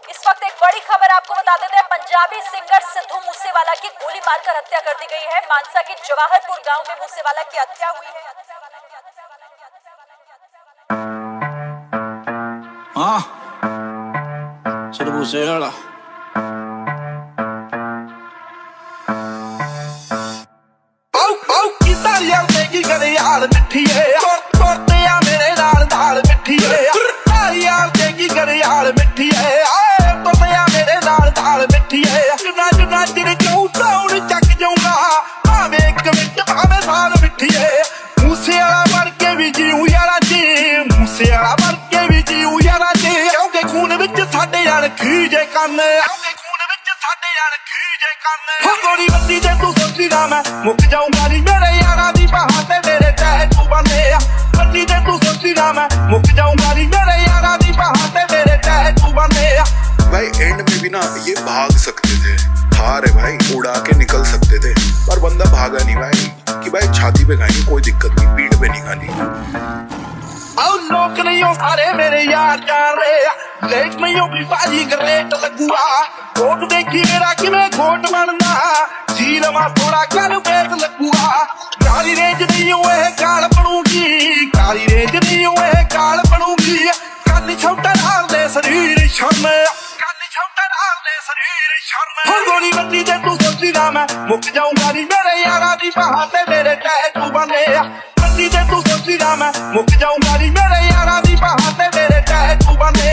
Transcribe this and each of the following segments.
इस वक्त एक बड़ी खबर आपको बता देते हैं। पंजाबी सिंगर सिद्धू मूसेवाला की गोली मारकर हत्या कर दी गई है। मानसा के जवाहरपुर गांव में मूसेवाला की हत्या हुई है। सिद्धू मूसेवाला की करे यार मिठिए तोते आ मेरे नाल दाल मिठिए यार की करे यार मिठिए तोते आ मेरे नाल दाल मिठिए जुना जुना तेरे क्यों टाउन चक जाऊंगा भावे एक मिनट भावे साल मिठिए मूसेवाला मर के भी जीऊं यारा जी मूसेवाला मर के भी जीऊं यारा जी क्योंकि खून विच साडे यार खीजे करने गोली बत्ती जे तू सोची ना मैं मुक जाऊंगा नी मेरे यारा दी बहाते मेरे टैटू बने बत्ती जे तू सोची ना मैं मुक जाऊंगा नी मेरे यारा दी बहाते मेरे टैटू बने। भाई एंड में भी ना ये भाग सकते थे, थार है भाई उड़ा के निकल सकते थे, पर बंदा भागा नहीं भाई कि भाई छाती पे खाएंगे कोई दिक्कत नहीं, पीठ पे नहीं खानी। और लोग नहीं हो सारे मेरे यार जान रहे लेट नहीं हो भी बाजी ग्रेट लगुआ कोट देखी मेरा कि मैं कोट बनना जी लमा थोड़ा कर वेट लगुआ काली रेंज नहीं हुए काल बनूंगी काली रेंज नहीं हुए काल बनूंगी काली छोटा डाल दे शरीर शर्म काली छोटा डाल दे शरीर शर्म गोली बत्ती जे तू सोची ना मैं मुक जाऊंगा नी मेरे यारा दी बहाते मेरे टैटू बने बत्ती जे तू सोची ना मैं मुक जाऊंगा नी मेरे यारा दी बहाते मेरे टैटू बने।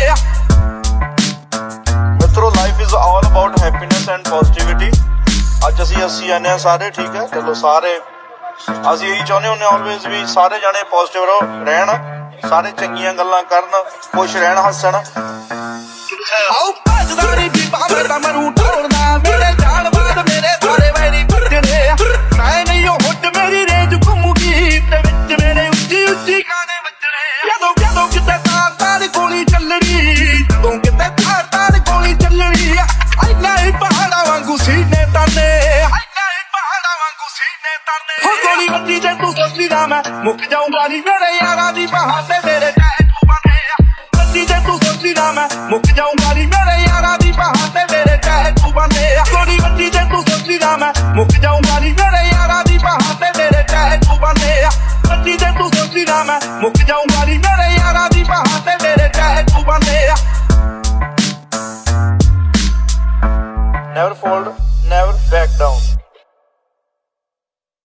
मित्रों life is all about happiness and positivity. ਅੱਜ ਅਸੀਂ ਹੱਸੀ ਜਾਂਦੇ ਆ ਸਾਰੇ, ਠੀਕ ਹੈ ਚਲੋ ਸਾਰੇ ਅਸੀਂ ਇਹੀ ਚਾਹੁੰਦੇ ਹੁੰਦੇ ਆਲਵੇਜ਼ ਵੀ ਸਾਰੇ ਜਾਣੇ ਪੋਜ਼ਿਟਿਵ ਰਹਿਣ, ਸਾਰੇ ਚੰਗੀਆਂ ਗੱਲਾਂ ਕਰਨ, ਖੁਸ਼ ਰਹਿਣ, ਹੱਸਣ। ਆਉ ਭਜਦਾਰੀ ਵੀ ਬਾਬੇ ਦਾ ਮਰੂ ਢੋਲਦਾ ਮੇਰੇ ਜਾਨ ਬਾਦ ਮੇਰੇ ਸਾਰੇ ਵੈਰੀ ਵੱਜਣੇ ਮੈਂ ਨਹੀਂ ਉਹ ਹੁੱਡ ਮੇਰੀ ਰੇਂਜ ਘੁੰਮੂਗੀ ਤੇ ਵਿੱਚ ਮੇਰੇ ਉੱਚੀ ਉੱਚੀ ਗਾਣੇ ਵੱਜਣੇ ਜਦੋਂ ਜਦੋਂ ਕਿਤੇ ਤਾਰ ਤਾਰ ਗੋਲੀ ਚੱਲਣੀ ਜਦੋਂ ਕਿਤੇ ਤਾਰ ਤਾਰ ਗੋਲੀ ਚੱਲਣੀ ਇੰਨਾ ਹੀ ਪਹਾੜਾਂ ਵਾਂਗੂ ਸੀਨੇ ਤਾਨੇ ਇੰਨਾ ਹੀ ਪਹਾੜਾਂ ਵਾਂਗੂ ਸੀਨੇ ਤਾਨੇ ਹੋ ਗੋਲੀ ਵੱਜੀ ਜੇ ਤੂੰ ਸੋਚੀ ਨਾ ਮੈਂ ਮੁੱਕ ਜਾਊਂਗਾ ਨੀ ਮੇਰੇ ਯਾਰਾਂ ਦੀ ਬਾਹਾਂ ਤੇ ਮੇਰੇ ਟੈਟੂ ਬਣੇ ਵੱਜੀ ਜੇ ਤੂੰ ਸੋਚੀ ਨਾ ਮੈਂ ਮੁੱਕ ਜਾਊਂਗਾ ਨੀ ਮੇਰੇ ਯਾਰਾਂ ਦੀ ਬਾਹਾਂ ਤੇ ਮੇਰੇ ਟੈਟੂ ਬਣੇ ਗੋਲੀ ਵੱਜੀ ਜੇ ਤੂੰ ਸੋਚੀ ਨਾ ਮੈਂ ਮੁੱਕ ਜਾਊਂਗਾ ਨੀ ਮੇਰੇ ਯਾਰਾਂ ਦੀ ਬਾਹਾਂ ਤੇ ਮੇਰੇ ਟੈਟੂ ਬਣੇ ਵੱਜੀ ਜੇ ਤੂੰ ਸੋਚੀ ਨਾ ਮੈਂ ਮੁੱਕ ਜਾਊਂਗਾ